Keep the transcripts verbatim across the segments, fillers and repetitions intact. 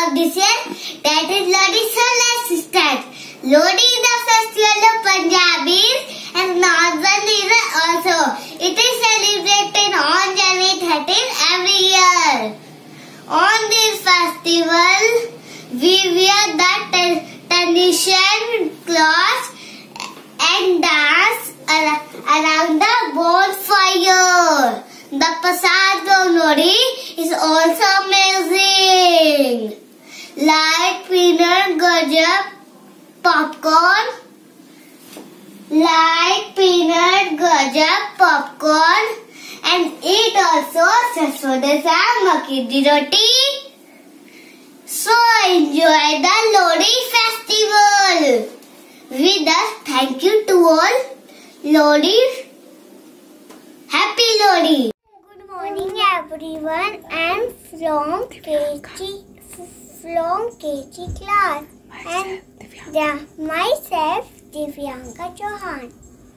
of this year, that is Lodi solar system. Lodi is the festival of Punjabis and northern region also. It is celebrated on January thirteenth every year. On this festival, we wear the traditional clothes and dance around the bonfire. The prasad of Lodi is also amazing, like peanut gajab popcorn, like peanut gajab popcorn, and eat also sarson da saag, makki di roti. So enjoy the Lodi festival. With us, thank you to all. Lodi, happy Lodi. Good morning, everyone. I'm from K G from K G class, and yeah, myself Divyanka Chauhan.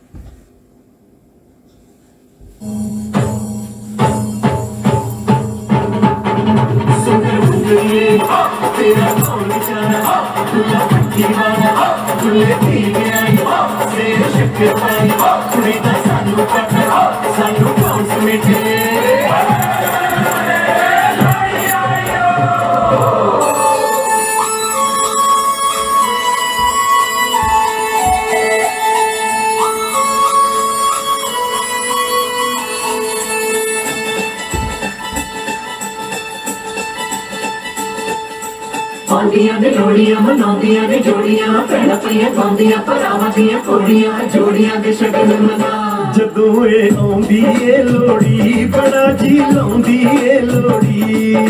Pandya ने लोड़ियां मनाउंदियां ने जोड़ियां भैणां पईयां गाउंदियां भरावां दियां कोड़ियां जोड़ियां दे शगन मना जदों ए आउंदी ए लोड़ी बड़ा जी लाउंदी ए लोड़ी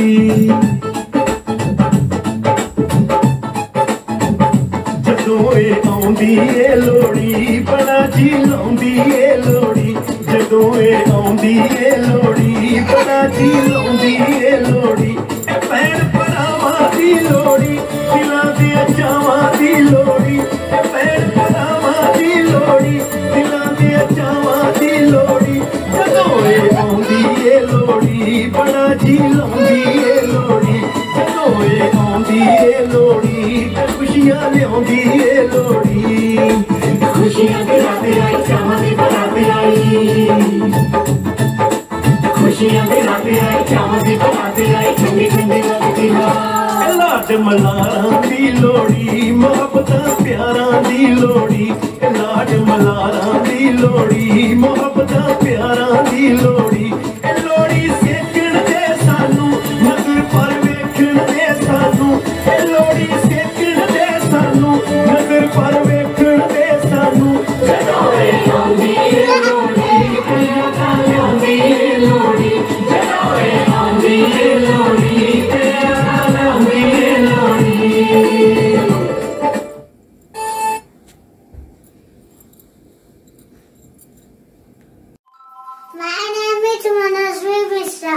जदों ए आउंदी ए लोड़ी बड़ा जी लाउंदी ए लोड़ी जदों ए आउंदी ए लोड़ी बड़ा जी लाउंदी ए लोड़ी ए भैण भरावां दी लोड़ी दिलां दी चावां दी लोड़ी ए भैण भरावां दी लोड़ी दिलां दी चावां दी लोड़ी जदों ए आउंदी ए लोड़ी बड़ा जी लाउंदी ए लोड़ी जदों ए आउंदी ए लोड़ी ते खुशियां लियाउंदी ए लोड़ी खुशियां दे रात आई चावां दी बरात आई खुशियां दे रात आई चावां दी बरात आई ठंडी ठंडी लगदी हवा लाड मलारां दी लोड़ी मोहब्बतां प्यारां दी लोड़ी लाड मलारां दी लोड़ी मोहब्बतां प्यारां दी लोड़ी लोड़ी सेकण दे सानू नजर पर वेखण दे सानू लोड़ी सेकण दे सानू नजर पर वेखण दे सानू जदों ए आउंदी ए लोड़ी प्यार लाउंदी ए लोड़ी जदों ए आउंदी ए लोड़ी प्यार लाउंदी ए लोड़ी My name is Manasvi Mishra.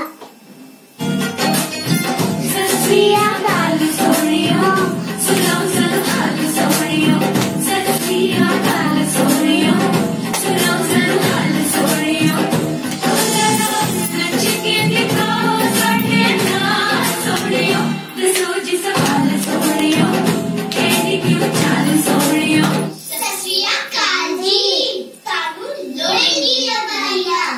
Satriya Kali Sohriyo, Suno Suno Kali Sohriyo, Satriya Kali Sohriyo, Suno Suno Kali Sohriyo. Cholo nachke dikho sade na Sohriyo, Dasuji sawal Sohriyo, kehdi kyun chal Sohriyo. Satriya Kali ji, Tabu Lodi ki badaiyan.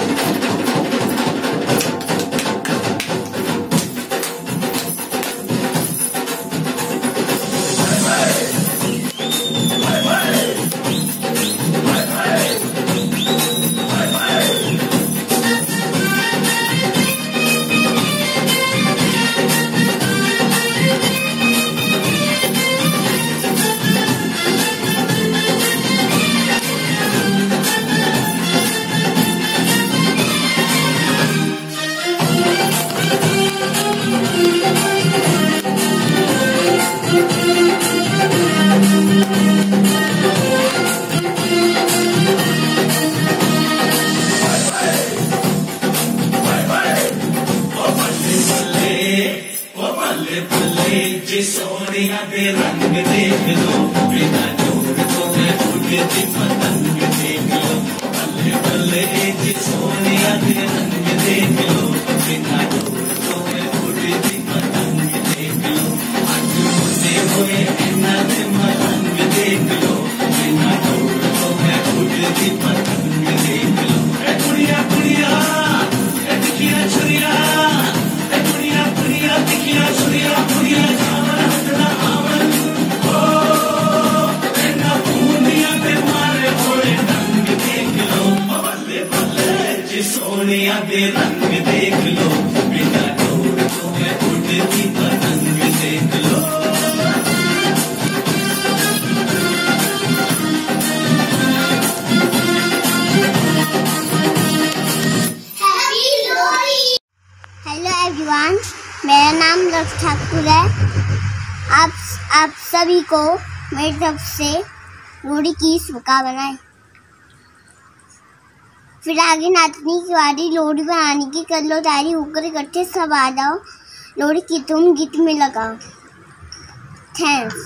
जी सोनिया के रंग देख लो बिना जोड़ तो मैं उड़ती पतंग देख लो बल्ले बल्ले जी सोनिया के रंग देख लो बिना जोड़ तो मैं उड़ती पतंग देख लो सोनिया दे रंग देख लो, बिना डोर तो मैं उड़ती पतंग देख लो। हेलो एवरीवन, मेरा नाम लक्ष्य ठाकुर है। आप आप सभी को मेरी तरफ से लोहड़ी की शुभकामनाएं। फिर आगे नाचने की बारी, लोहड़ी बनाने की कर लो तैयारी, होकर इकट्ठे सब आ जाओ, लोहड़ी की धूम गीत में लगाओ। थैंक्स।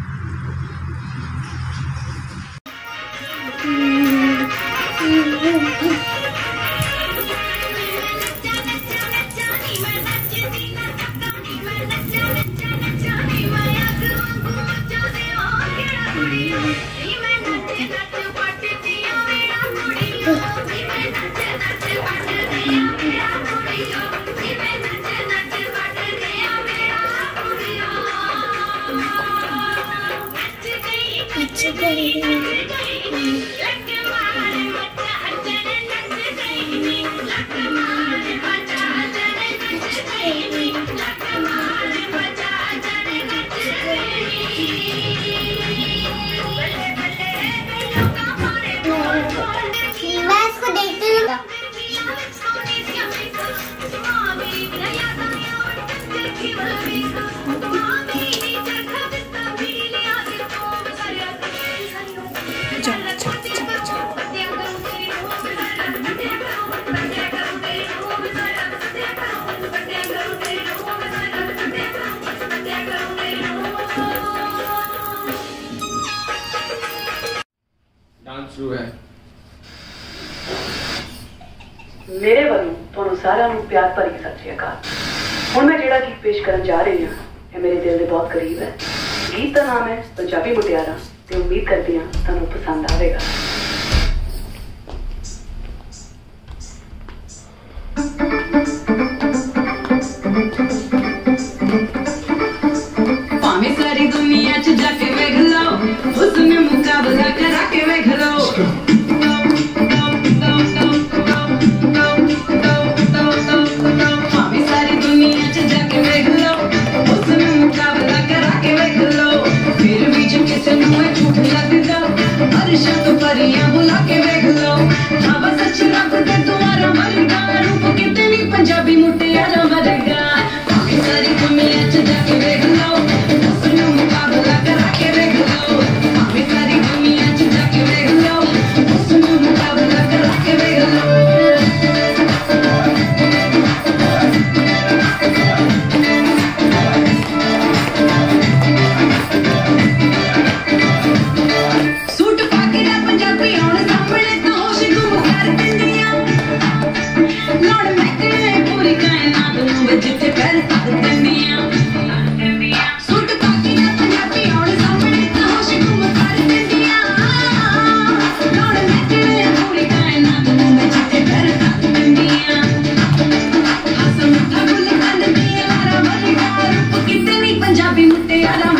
डांस शुरू है। मेरे ਵੱਲੋਂ ਤੁਹਾਨੂੰ ਸਾਰਿਆਂ ਨੂੰ ਪਿਆਰ ਭਰੀ ਸਤਿ ਸ਼੍ਰੀ ਅਕਾਲ। ਹੁਣ ਮੈਂ ਜਿਹੜਾ ਗੀਤ ਪੇਸ਼ ਕਰਨ ਜਾ ਰਹੀ ਹਾਂ ਇਹ ਮੇਰੇ ਦਿਲ ਦੇ ਬਹੁਤ ਕਰੀਬ ਹੈ। ਗੀਤ ਦਾ ਨਾਮ ਹੈ ਪੰਜਾਬੀ ਮੁਟਿਆਰਾਂ ਤੇ ਉਮੀਦ ਕਰਦੀ ਹਾਂ ਤੁਹਾਨੂੰ ਪਸੰਦ ਆਵੇਗਾ। ਭਾਵੇਂ ਸਾਰੀ ਦੁਨੀਆ 'ਚ ਜਾ ਕੇ ਵੇਖ ਲਓ, ਉਸਨੇ ਮੁਕਾਬਲਾ ਕਰਾ ਕੇ ਵੇਖ ਲਓ। परियां बुला के वेख लो, हाँ बस अच्छी रब दे तुम्हारा मरगा रूप कितनी पंजाबी मुटियारा मरगा। भाभी सारी दुनिया च जाके वेख लो, उसने मुकाबला करा के वेख लो। भाभी सारी दुनिया च जाके वेख लो, उसने मुकाबला करा के वेख लो। पंजाबी मुटियारा